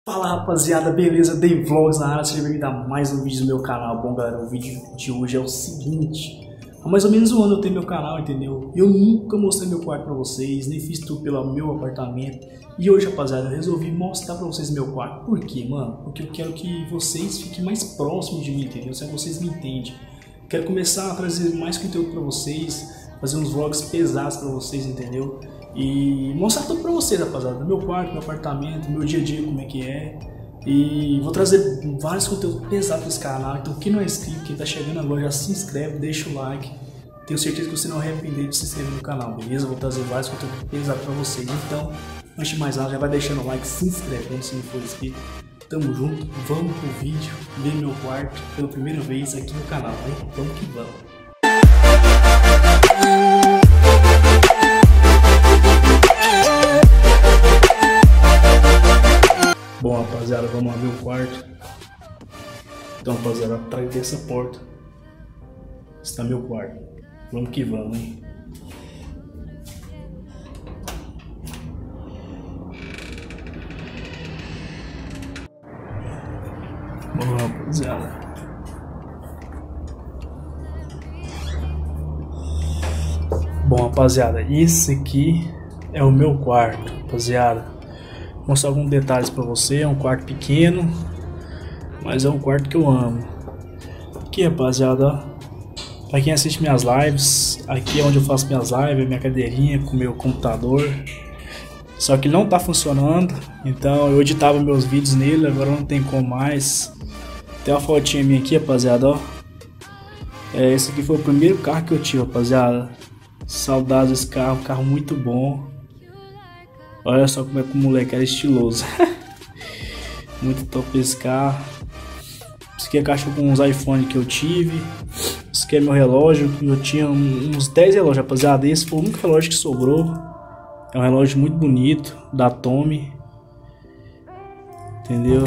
Fala rapaziada, beleza? Day Vlogs na área, seja bem-vindo a mais um vídeo do meu canal. Bom galera, o vídeo de hoje é o seguinte: há mais ou menos um ano eu tenho meu canal, entendeu? Eu nunca mostrei meu quarto pra vocês, nem fiz tudo pelo meu apartamento. E hoje, rapaziada, eu resolvi mostrar pra vocês meu quarto. Por quê, mano? Porque eu quero que vocês fiquem mais próximos de mim, entendeu? Se vocês me entendem. Quero começar a trazer mais conteúdo pra vocês, fazer uns vlogs pesados pra vocês, entendeu? E mostrar tudo pra vocês, rapaziada, do meu quarto, meu apartamento, meu dia a dia, como é que é. E vou trazer vários conteúdos pesados pra esse canal. Então quem não é inscrito, quem tá chegando agora, já se inscreve, deixa o like. Tenho certeza que você não vai arrepender de se inscrever no canal, beleza? Vou trazer vários conteúdos pesados pra vocês. Então, antes de mais nada, já vai deixando o like, se inscrevendo se não for inscrito. Tamo junto, vamos pro vídeo, ver meu quarto pela primeira vez aqui no canal, hein? Vamos que vamos. Bom, rapaziada, vamos abrir o quarto. Então, rapaziada, atrás dessa porta está meu quarto. Vamos que vamos, hein? Bom, rapaziada. Bom, rapaziada, esse aqui é o meu quarto, rapaziada. Vou mostrar alguns detalhes pra você. É um quarto pequeno, mas é um quarto que eu amo. Aqui, rapaziada, ó, pra quem assiste minhas lives, aqui é onde eu faço minhas lives, minha cadeirinha com meu computador. Só que não tá funcionando, então eu editava meus vídeos nele, agora não tem como mais. Tem uma fotinha minha aqui, rapaziada, ó. Esse aqui foi o primeiro carro que eu tive, rapaziada. Saudades desse carro, um carro muito bom. Olha só como é que o moleque era estiloso. Muito top esse carro. Isso aqui é a caixa com uns iPhones que eu tive. Isso aqui é meu relógio. Eu tinha uns 10 relógios, rapaziada. Esse foi o único relógio que sobrou. É um relógio muito bonito, da Tommy. Entendeu?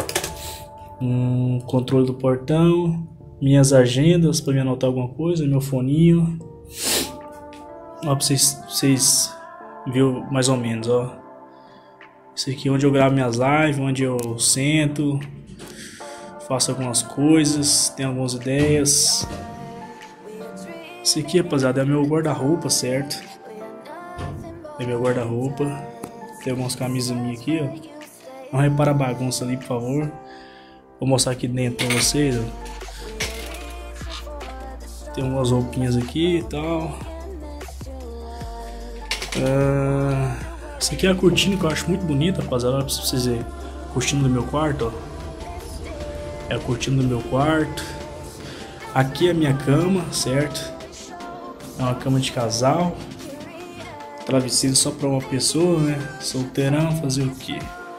Um controle do portão. Minhas agendas para me anotar alguma coisa. Meu foninho. Ó, pra vocês viu mais ou menos, ó. Isso aqui é onde eu gravo minhas lives, onde eu sento, faço algumas coisas, tenho algumas ideias. Isso aqui, rapaziada, é meu guarda-roupa, certo? É meu guarda-roupa. Tem algumas camisas minhas aqui, ó. Não repara a bagunça ali, por favor. Vou mostrar aqui dentro pra vocês, ó. Tem umas roupinhas aqui e tal. Essa aqui é a cortina que eu acho muito bonita, rapaziada. Olha pra vocês verem. Cortina do meu quarto, ó. É a cortina do meu quarto. Aqui é a minha cama, certo? É uma cama de casal. Travesseiro só pra uma pessoa, né? Solteirão, fazer o quê?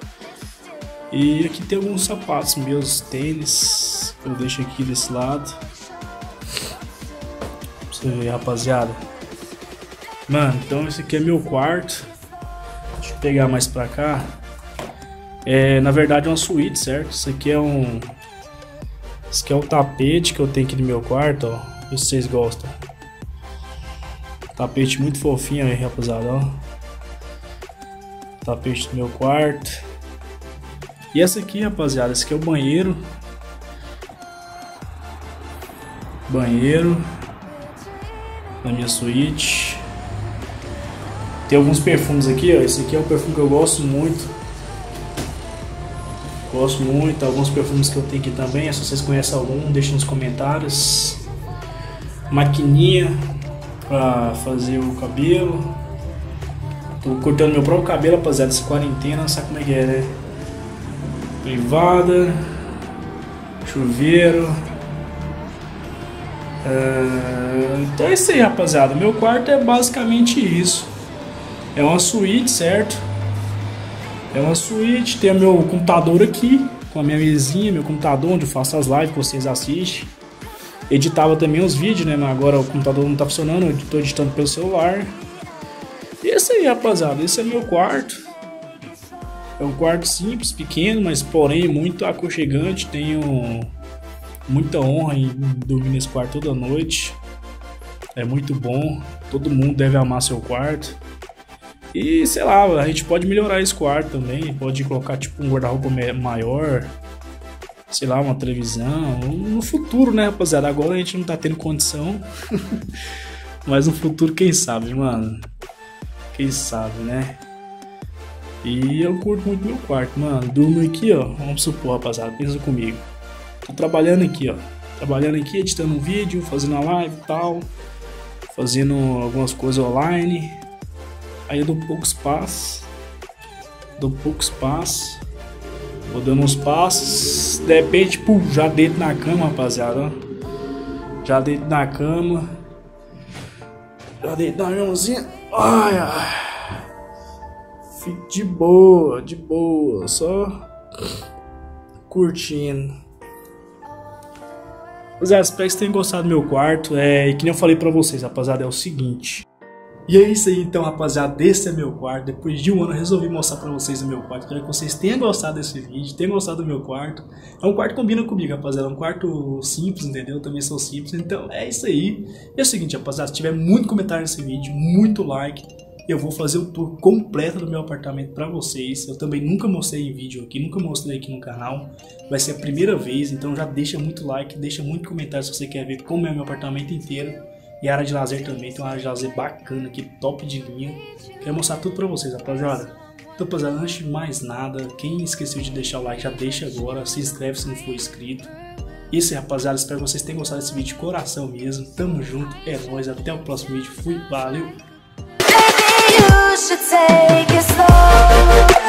E aqui tem alguns sapatos meus, tênis. Eu deixo aqui desse lado. Pra você ver, rapaziada. Mano, então esse aqui é meu quarto. Deixa eu pegar mais pra cá. Na verdade é uma suíte, certo? Isso aqui é um... Esse aqui é o tapete que eu tenho aqui no meu quarto, ó. Se vocês gostam. Tapete muito fofinho aí, rapaziada, ó. Tapete do meu quarto. E essa aqui, rapaziada, esse aqui é o banheiro. Banheiro da minha suíte. Tem alguns perfumes aqui, ó. Esse aqui é um perfume que eu gosto muito. Gosto muito. Alguns perfumes que eu tenho aqui também. Se vocês conhecem algum, deixem nos comentários. Maquininha pra fazer o cabelo. Tô cortando meu próprio cabelo, rapaziada. Essa quarentena, sabe como é que é, né? Privada. Chuveiro. Então é isso aí, rapaziada. Meu quarto é basicamente isso. É uma suíte, certo? É uma suíte. Tem o meu computador aqui, com a minha mesinha, meu computador, onde eu faço as lives que vocês assistem. Editava também os vídeos, né? Mas agora o computador não tá funcionando, eu tô editando pelo celular. E é isso aí, rapaziada. Esse é meu quarto. É um quarto simples, pequeno, mas porém muito aconchegante. Tenho muita honra em dormir nesse quarto toda noite. É muito bom. Todo mundo deve amar seu quarto. E sei lá, a gente pode melhorar esse quarto também, pode colocar tipo um guarda-roupa maior, sei lá, uma televisão, no futuro, né, rapaziada? Agora a gente não tá tendo condição, mas no futuro quem sabe, mano, quem sabe, né? E eu curto muito meu quarto, mano, durmo aqui, ó, vamos supor, rapaziada, pensa comigo, tô trabalhando aqui, ó, editando um vídeo, fazendo a live e tal, fazendo algumas coisas online. Aí eu dou pouco espaço, vou dando uns passos, de repente, pum, já deito na cama, rapaziada, ó. Já deito na cama, ai, fico de boa, só curtindo. Rapaziada, espero que vocês tenham gostado do meu quarto, e que nem eu falei pra vocês, rapaziada, é o seguinte. E é isso aí então, rapaziada, esse é meu quarto. Depois de um ano eu resolvi mostrar pra vocês o meu quarto. Espero que vocês tenham gostado desse vídeo, tenham gostado do meu quarto. É um quarto que combina comigo, rapaziada, é um quarto simples, entendeu? Eu também sou simples, então é isso aí. E é o seguinte, rapaziada, se tiver muito comentário nesse vídeo, muito like, eu vou fazer o tour completo do meu apartamento pra vocês. Eu também nunca mostrei em vídeo aqui, nunca mostrei aqui no canal. Vai ser a primeira vez, então já deixa muito like, deixa muito comentário se você quer ver como é o meu apartamento inteiro. E a área de lazer também, tem uma área de lazer bacana aqui, top de linha. Quero mostrar tudo pra vocês, rapaziada. Então, rapaziada, antes de mais nada, quem esqueceu de deixar o like, já deixa agora. Se inscreve se não for inscrito. Isso aí, rapaziada, espero que vocês tenham gostado desse vídeo de coração mesmo. Tamo junto, é nóis, até o próximo vídeo. Fui, valeu!